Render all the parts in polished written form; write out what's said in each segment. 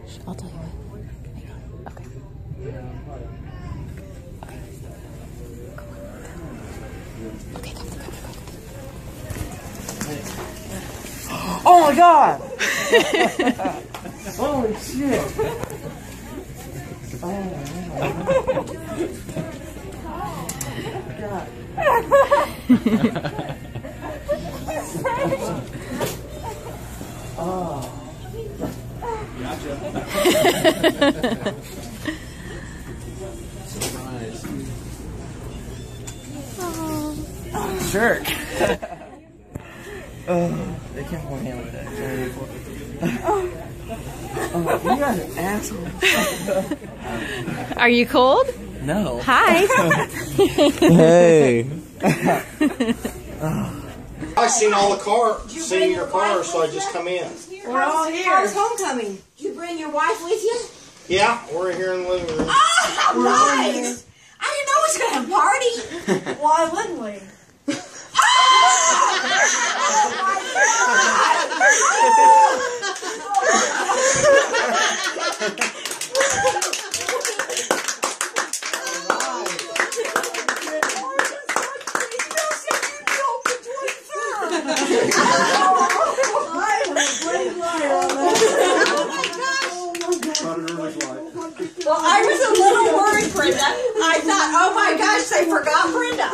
I'll tell you what. Hang on. Okay. Okay. Come on. Oh my god! Holy shit! Oh my god! Oh. Gotcha. Surprise. Oh, jerk. They can't hold hand like that. Oh, you guys are assholes. Are you cold? No. Hi. Hey. I seen all the seen your cars, so I just come in. We're all here. How's homecoming? Did you bring your wife with you? Yeah, we're here in the living room. Oh, right! I didn't know we was gonna have a party. Why wouldn't we? Well, I was a little worried, Brenda. I thought, oh my gosh, they forgot Brenda.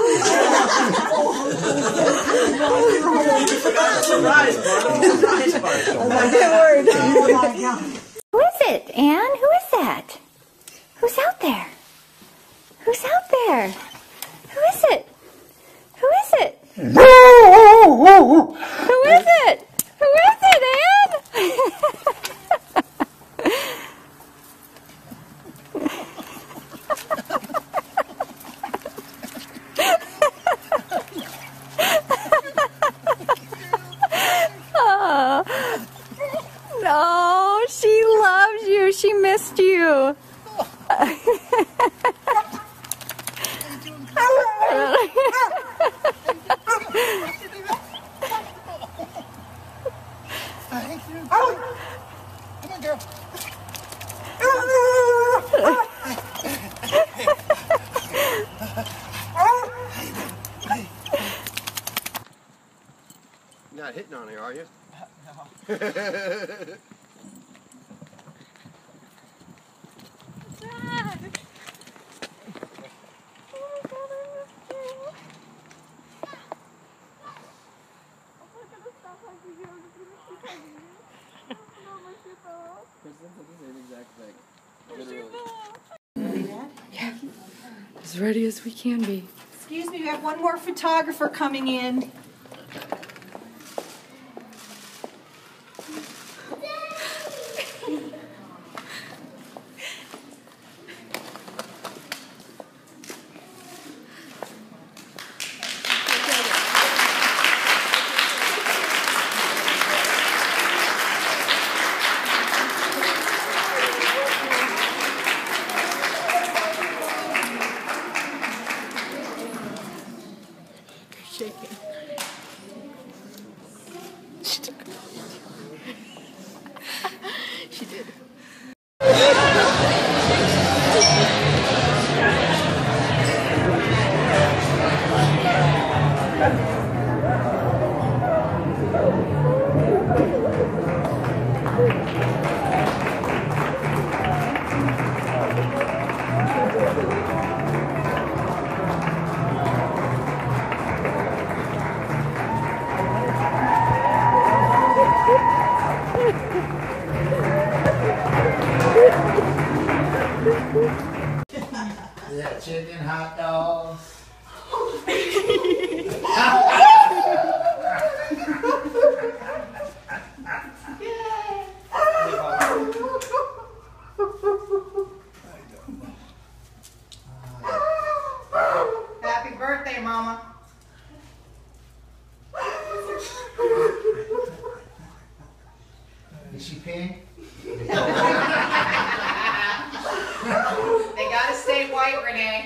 Surprise party. Oh my God. Who is it, Anne? Who is that? Who's out there? Who's out there? Who is it? Who is it? Who is it? Who is it, Anne? Oh, no, she loves you. She missed you. Thank you. Come on, girl. You're not hitting on her, are you? No. Yeah, as ready as we can be. Excuse me, we have one more photographer coming in. Shaking. She took it. She did. Is that chicken hot dogs? Happy birthday, Mama. Is she pink? They gotta stay white, Renee.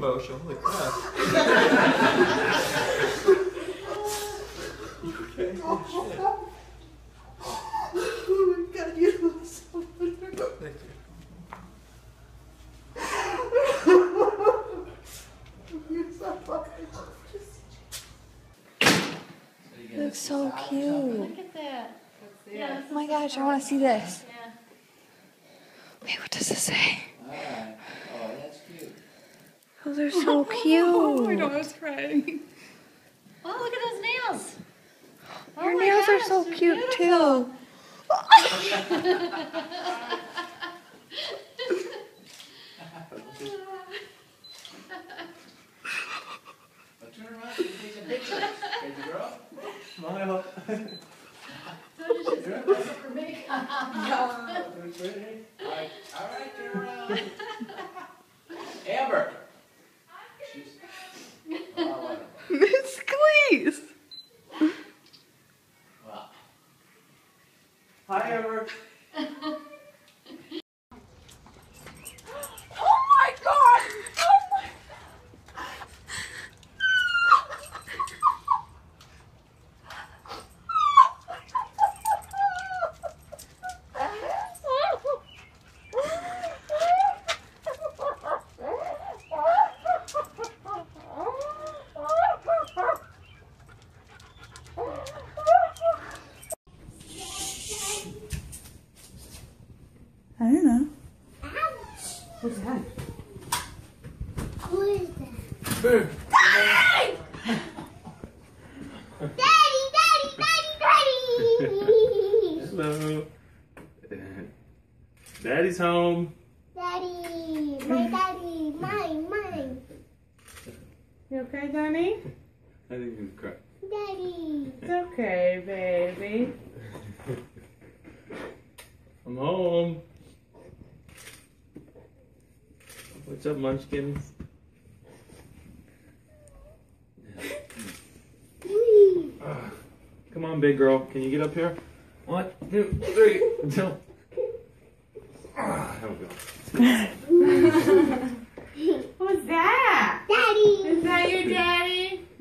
emotional. Holy crap. It looks so cute. Look at that. Yeah, Oh my gosh, I want to see this. yeah. Wait, what does this say? Oh, that's cute. Those are so cute. Oh, I was crying. Oh, look at those nails. Your Oh my nails are gosh, so they're cute beautiful. too. Turn around and take a picture. Baby girl. Smile. For me. All right, turn around. Amber. Miss Cleese. Wow. Hi, Amber. I don't know. What's that? Who is that? Boo. Daddy, daddy, daddy, daddy! Hello. Daddy's home. Daddy, my daddy, mine. You okay, Danny? I think he's crying. Daddy. It's okay, baby. I'm home. What's up, Munchkin? Come on, big girl. Can you get up here? 1, 2, 3. No. There we go. Who's that? Daddy. Is that your daddy?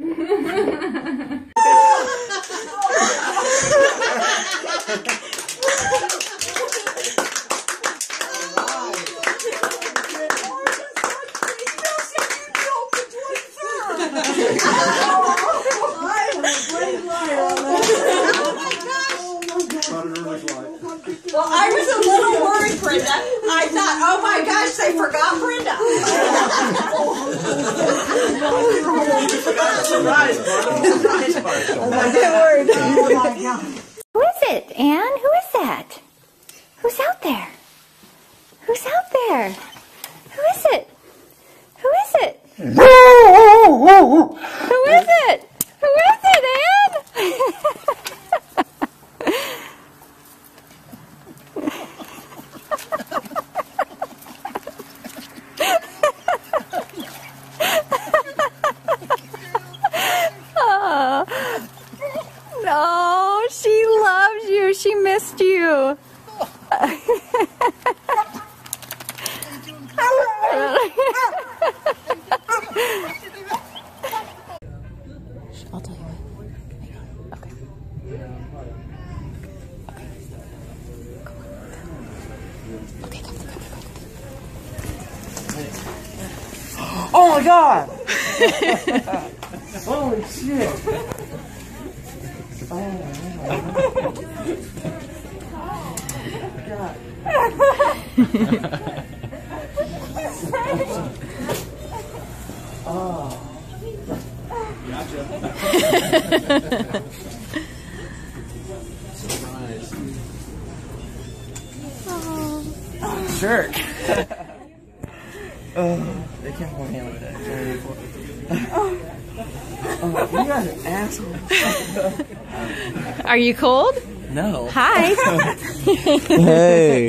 Well, I was a little worried, Brenda. I thought, oh my gosh, they forgot Brenda. Surprise party. Surprise party. Oh my God. Who is it, Anne? Who is that? Who's out there? Who's out there? Who is it? Who is it? Who is it? Who is it, Anne? Oh, no, she loves you. She missed you. I'll tell you what. Hang on. Okay. Okay, come. Oh my god! Holy shit! Jerk. They can't hold hand with that. You guys are assholes. Are you cold? No. Hi. Hey.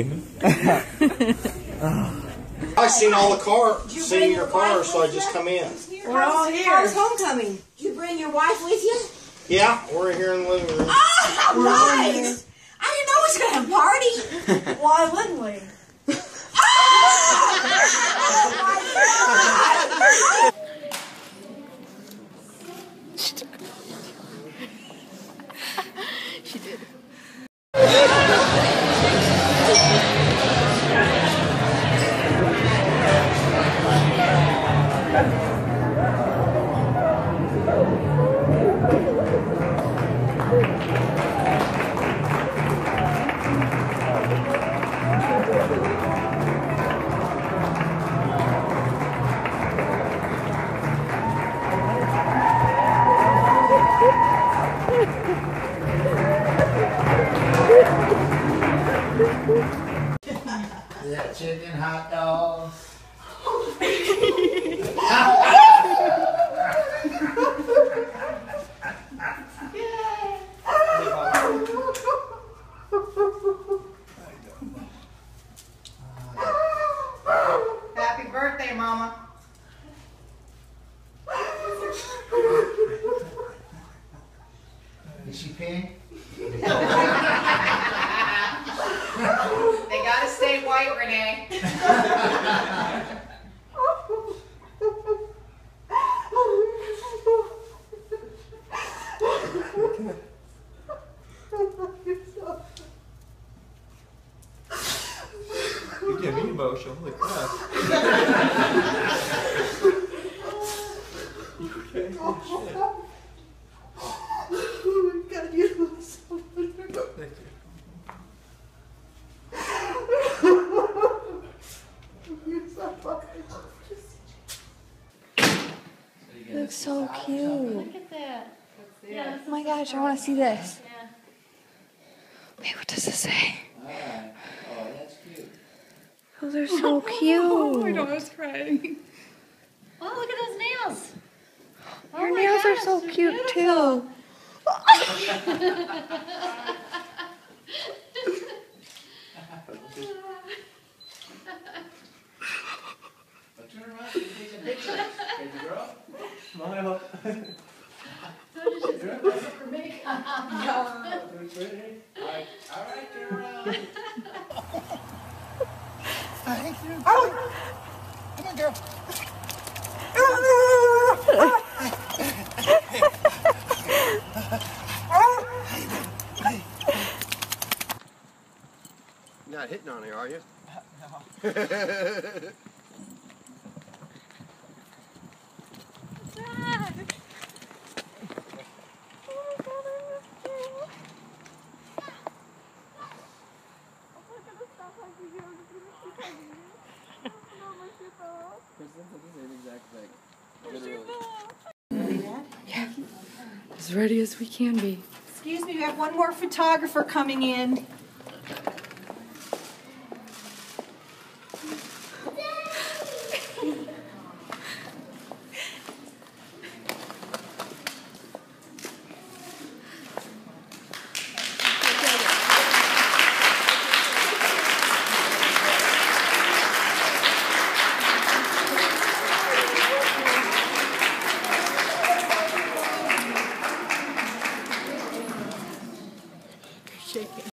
I seen all the seen your car, so I just come in. We're all here. How's homecoming? Did you bring your wife with you? Yeah, we're here in the living room. Oh, how nice! I didn't know we was going to have a party. Why wouldn't we? Oh my She did. Is that chicken hot dog? Happy birthday, Mama. Is she peeing? They gotta stay white, Renee. You get me emotional. Holy crap. Okay. Oh, shit. Gotta use this. Thank you. It looks so cute. Look at that. Yeah, Oh my gosh, I want to see this. yeah. Wait, what does it say? Alright. Oh, that's cute. Those are so cute. Oh my God, I was crying. Oh, look at those nails. Oh Your my nails are gosh, so they're cute beautiful. too. But turn around and take a picture. Baby girl. Smile. Alright, turn around. Come on, girl. You're not hitting on her, are you? No. As ready as we can be. Excuse me, we have one more photographer coming in.